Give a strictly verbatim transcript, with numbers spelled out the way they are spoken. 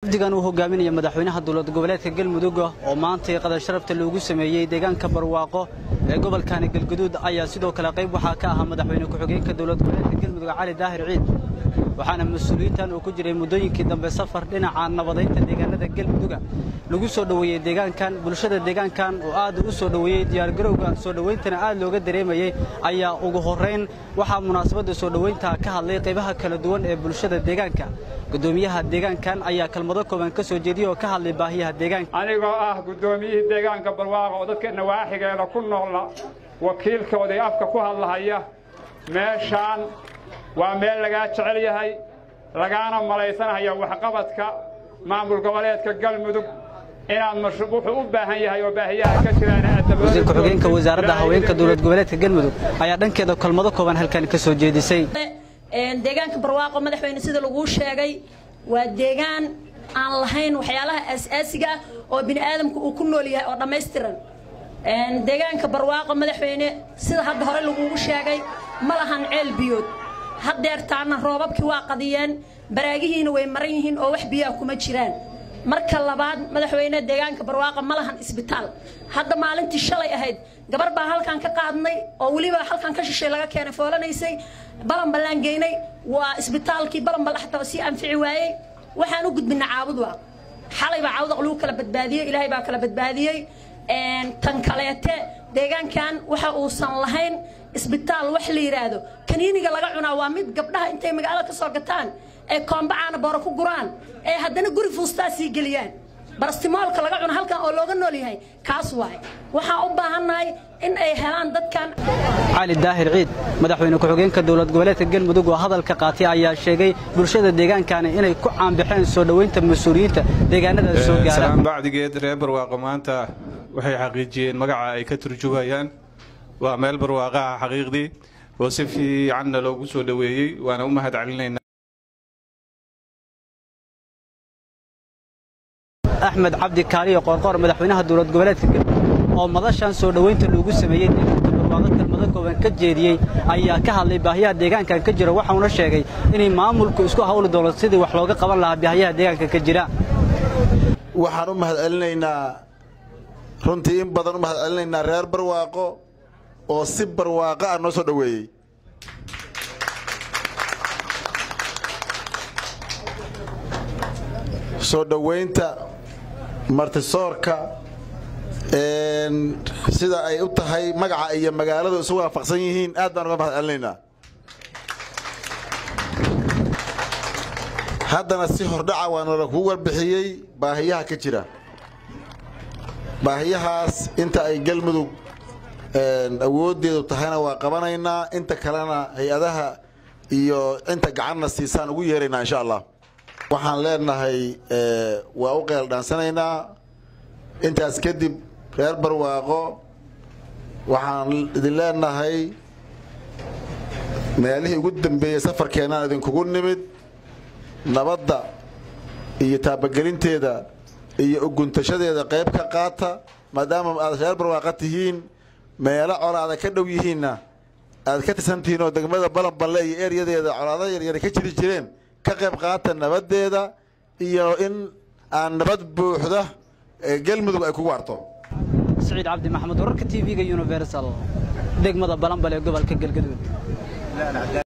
Digan uu hogaaminaya madaxweynaha dowlad goboleedka Galmudug oo maanta qadar sharafta loogu sameeyay deegaanka Barwaaqo ee gobolka Galgaduud ayaa sidoo kale qayb waxa ka ah madaxweyne ku xigeenka dowlad goboleedka Galmudug Cali Daahir Ciid waxaana mas'uuliyiintan uu ku jiray muddooyinkii dambe safar dhinaca nabadeynta deegaanada Galmudug lagu soo dhaweeyay deegaankan bulshada deegaankan oo aad u soo dhaweeyay diyaar garowga soo dhaweynta aad looga dareemayay ayaa ugu horeyn waxa munaasabada soo dhaweynta ka hadlay qaybaha kala duwan ee bulshada deegaanka gudoomiyaha deegaankan ayaa kalmado kooban ka soo jeediyay oo ka hadlay baahiyaha deegaanka anigoo ah gudoomiyaha deegaanka Barwaaqo oo dadka nawaaxigeeda ku nool wakiilkooda afka ku hadlaya meeshaan waa meel laga jecel yahay lagaana maleysanayo waxqabadka maamul goboleedka Galmudug inaan mashruuc u baahan yahay oo baahiyaha ka jiraan wasiirka xogeenka wasaaradda haweenka dowlad goboleedka Galmudug ayaa dhankeeda kalmado kooban halkan ka soo jeedisay deegaanka Barwaaqo madaxweyne sida lagu sheegay waa deegaan aan lahayn waxyaalaha asaasiga oo bini aadamku uu ku nool yahay oo dhameystiran deegaanka Barwaaqo madaxweyne sida hadda hore lagu sheegay ma lahan ceel biyood haddeertaana roobabkii waa qadiyeen baraagihiina way maran yihiin oo wax biyo kuma jiraan marka labaad madaxweyne deegaanka Barwaaqo ma lahan isbitaal hadda maalintii shalay ahayd gabar baa halkan ka qaadnay oo waliba halkan ka shishay laga keenay foolanaysay balan balan geynay waa isbitaalkii balan bal xataa si anfici waayay waxaan u gudbinaa caabud waa xalay baa caawda lagu kala badbaadiyay ilaahay baa kala badbaadiyay een tan kaleete deegaankan waxa uu san lahayn isbitaal wax la yiraahdo kaniiniga laga cunaa waa mid gabdhaha intay magaalada ka soo gataan ee koombacaana boor ku guraan ee haddana guri fuustaasi galiyaan barastimoolka laga cunaa halkan oo looga nool yahay kaas waay waxa u baahanahay in ay helaan dadkan Cali Daahir Ciid madaxweyne ku xigeenka dowlad goboleedka Galmudug oo hadalka qaatay ayaa sheegay bulshada deegaankan inay ku caan bixeen soo dhaweynta mas'uuliyiinta deegaanada soo gaara salaam bacdigeed reer Barwaaqo maanta waxay xaqiijiyeen magaca ay ka turjubayaan waa meel Barwaaqo ah xaqiiqdii oo si fiican loogu soo dhaweeyay waana u mahad celinaynaa أحمد عبد الكاري قرقر مدحوينها دولة قبلات oo madashan soo dhaweynta lagu sameeyay barwaaqada kalmada kooban ka jeediyay ayaa ka hadlay baahiyaha deegaanka ka jira waxa uu sheegay in maamulku isku hawlo dawlad sidii wax looga qaban lahaa baahiyaha deegaanka ka jira waxaan u mahad celinaynaa runtii in badan u mahad celinaynaa reer Barwaaqo oo si barwaaqo ah noo soo dhaweeyay soo dhaweynta martisoorka een sida ay u tahay magaca iyo magaaladu isu waafaqsan yihiin aad baan uga mahad celinaynaa haddana si hordhaca waan ku warbixiyay baahiyaha ka jira baahiyahaas inta ay Galmudug een awoodeedu tahayna waa qabanaynaa inta kalena hay'adaha iyo inta gacanna siisaan ugu yeeraynaa insha Allah waxaan leenahay ee waa u qeyl dhaansanaynaa intaas kadib reer Barwaaqo waxaan idin leenahay meelihii ugu dambeeyay safarkeena idin kugu nimid nabadda iyo taabagelinteeda iyo u guntashadeeda qayb ka qaata maadaama aad reer Barwaaqo tihiin meelo colaada ka dhow yihiinna aad ka tisantiin oo degmada Balanballe iyo ereyadeeda colaada yar yar ka jiri jireen ka qayb qaata nabadeeda iyo in aan nabad buuxda Galmudug ay ku waarto Saciid Cabdi Maxamed wararka T V-ga Universal degmada Balanballe gobolka Galgaduud